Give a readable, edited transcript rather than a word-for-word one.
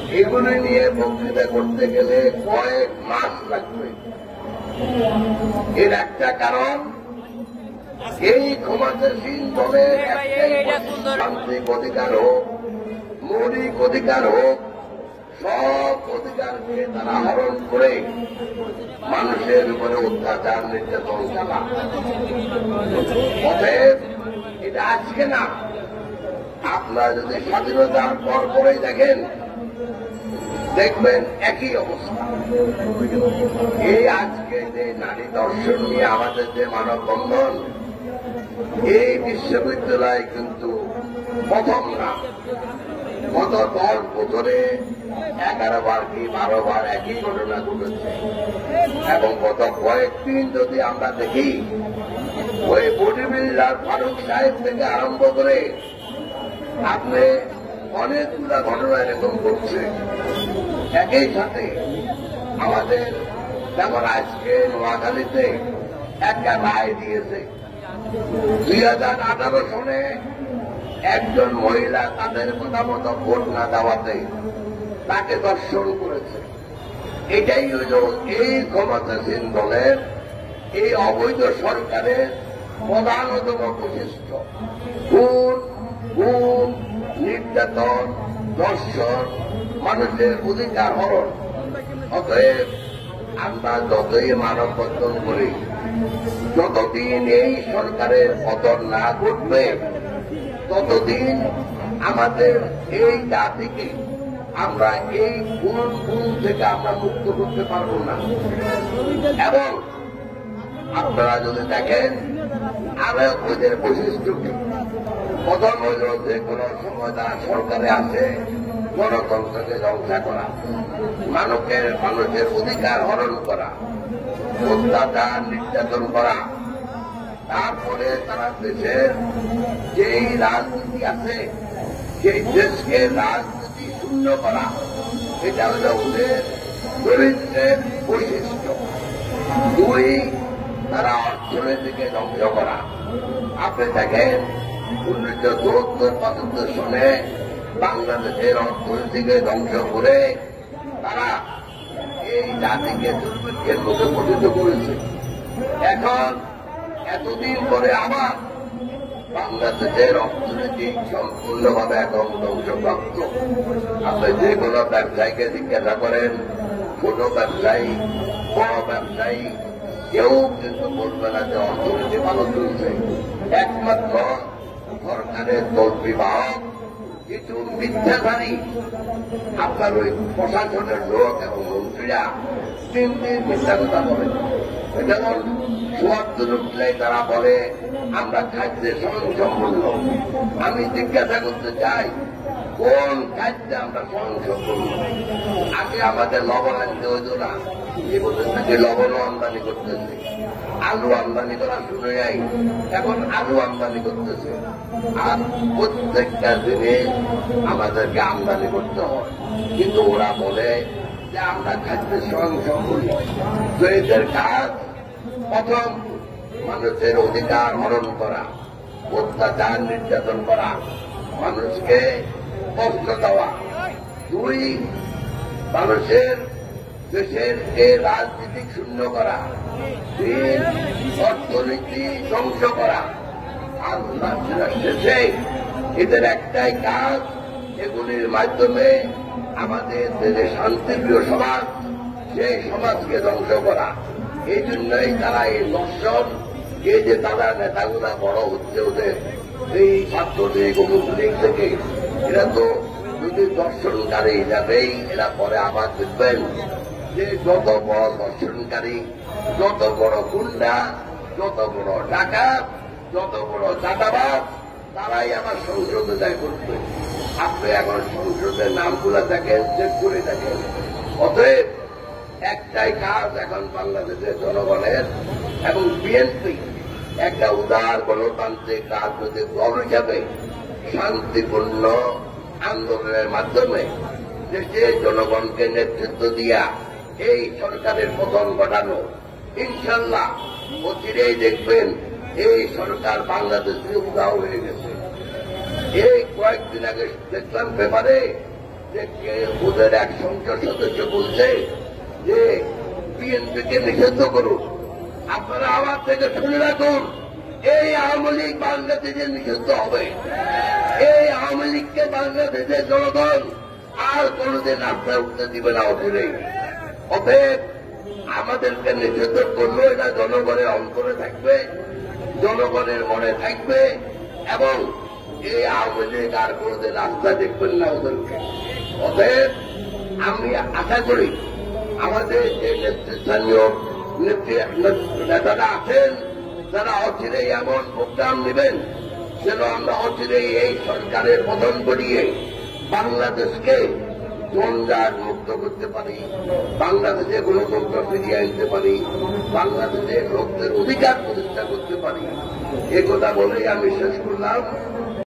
এগুলি নিয়ে বক্তৃতা করতে গেলে কয়েক মাস লাগবে। এর একটা কারণ, এই ক্ষমতাসীন দলের তান্ত্রিক অধিকার হোক, মৌলিক অধিকার হোক, সব অধিকারকে তারা হরণ করে মানুষের উপরে অত্যাচার নির্যাতন চালায়। অতএব এটা আজকে না, আপনারা যদি স্বাধীনতার পর পরেই দেখেন, দেখবেন একই অবস্থা। এই আজকে যে নারী দর্শন নিয়ে আমাদের যে মানববন্ধন, এই বিশ্ববিদ্যালয় কিন্তু প্রথম না। গত 10 বছরে 11 বার কি 12 বার একই ঘটনা ঘটেছে। এবং গত কয়েকদিন যদি আমরা দেখি, ওই বডি বিল্ডার ফারুক সাহেব থেকে আরম্ভ করে আপনি অনেকগুলো ঘটনা এরকম ঘটছে। একই সাথে আমাদের যেমন আজকে নোয়াখালীতে একটা রায় দিয়েছে, 2018 সনে একজন মহিলা তাদের কথা মতো ভোট না দেওয়াতে তাকে ধর্ষণ করেছে। এটাই হল এই ক্ষমতাসীন দলের, এই অবৈধ সরকারের প্রধানতম বৈশিষ্ট্য। খুন, গুম, নির্যাতন, ধর্ষণ, মানুষের অধিকার হরণ। অতএব আমরা যতই মানববন্ধন করি, যতদিন এই সরকারের পতন না ঘটবে, ততদিন আমাদের এই জাতিকে আমরা এই গুণ থেকে আমরা মুক্ত করতে পারব না। এবং আপনারা যদি দেখেন আরো ওদের বৈশিষ্ট্য কি, প্রথম হইল যে কোন সময় তারা সরকারে আসে গণতন্ত্রকে ধ্বংস করা, মানুষের অধিকার হরণ করা, অত্যাচার নির্যাতন করা। তারপরে তারা দেশের যেই রাজনীতি আছে সেই দেশকে রাজনীতি শূন্য করা, এটা হল ওদের দরিদ্রের বৈশিষ্ট্য। 2, তারা অর্থনীতিকে ধ্বংস করা। আপনি দেখেন 1974-75 সনে বাংলাদেশের অর্থনীতিকে ধ্বংস করে তারা এই জাতিকে দুর্ভিক্ষের মুখে পতিত করেছে। এখন এতদিন পরে আবার বাংলাদেশের অর্থনীতি সম্পূর্ণভাবে এখন ধ্বংসপ্রাপ্ত। আপনি যে কোনো ব্যবসায়ীকে জিজ্ঞাসা করেন, ছোট ব্যবসায়ী, বড় ব্যবসায়ী, কেউ কিন্তু বলবে না যে অর্থনীতি ভালো চলছে। একমাত্র সরকারের বিভাগ কিছু মিথ্যাধারী আপনার ওই প্রশাসনের লোক এবং মন্ত্রীরা 3 দিন মিথ্যা কথা বলে। যেমন 74 উঠলে তারা বলে আমরা খাদ্যে স্বয়ংসম্পূর্ণ। আমি জিজ্ঞাসা করতে চাই, কোন খাদ্যে আমরা স্বয়ংসম্পূর্ণ? আগে আমাদের লবণ আনতে হইত না, এগুলো থেকে লবণও আমদানি করতেছে। আলু আমদানি করা শুরু যাই, এখন আলু আমদানি করতেছে। আর প্রত্যেকটা জিনিস আমাদেরকে আমদানি করতে হয়, কিন্তু ওরা বলে যে আমরা খাদ্যে স্বয়ংসম্পূর্ণ। তো এদের কাজ প্রথম মানুষের অধিকার হরণ করা, অত্যাচার নির্যাতন করা, মানুষকে কষ্ট দেওয়া। 2, মানুষের দেশের রাজনীতি শূন্য করা। 3, অর্থনীতি ধ্বংস করা। আর শেষে এদের একটাই কাজ, এগুলির মাধ্যমে আমাদের দেশে শান্তিপ্রিয় সমাজ, সেই সমাজকে ধ্বংস করা। এই জন্যই তারা এই দর্শন, এই যে তারা নেতাগুলা বড় হচ্ছে ওদের এই ছাত্রলীগ অমুক লীগ থেকে, এরা তো যদি দর্শনকারী হিসাবেই এরা পরে আবার দেখবেন যে যত বড় দর্শনকারী, যত বড় গুন্ডা, যত বড় ডাকাত, যত বড় চাঁদাবাজ, তারাই আবার সংসদে যায় করবে। আপনি এখন সংসদের নামগুলা দেখেন, চেক করে দেখেন। অতএব একটাই কাজ এখন বাংলাদেশের জনগণের এবং বিএনপি একটা উদার গণতান্ত্রিক রাজনৈতিক দল হিসাবে শান্তিপূর্ণ আন্দোলনের মাধ্যমে দেশের জনগণকে নেতৃত্ব দিয়া এই সরকারের পতন ঘটানো। ইনশাল্লাহ অচিরেই দেখবেন এই সরকার বাংলাদেশ থেকে উধাও হয়ে গেছে। এই কয়েকদিন আগে দেখলাম পেপারে যে ওদের এক সংসদ সদস্য বলছে যে বিএনপিকে নিষিদ্ধ করুন। আপনারা আমার থেকে শুনে রাখুন, এই আওয়ামী লীগ বাংলাদেশে নিষিদ্ধ হবে। এই আওয়ামী লীগকে বাংলাদেশের জনগণ আর কোনদিন রাস্তায় উঠতে দিবে না অচিরে। অতএব আমাদেরকে নিষিদ্ধ করলেও এটা জনগণের অন্তরে থাকবে, জনগণের মনে থাকবে, এবং এই আওয়ামী লীগ আর কোনদিন রাস্তা দেখবেন না ওদেরকে। অতএব আমি আশা করি আমাদের যে নেতৃস্থানীয় নেতারা আছেন তারা অচিরেই এমন প্রোগ্রাম নেবেন যেন আমরা অচিরেই এই সরকারের পতন করিয়ে বাংলাদেশকে জঞ্জাট মুক্ত করতে পারি, বাংলাদেশে গণতন্ত্র ফিরিয়ে আনতে পারি, বাংলাদেশের লোকদের অধিকার প্রতিষ্ঠা করতে পারি। এ কথা বলেই আমি শেষ করলাম।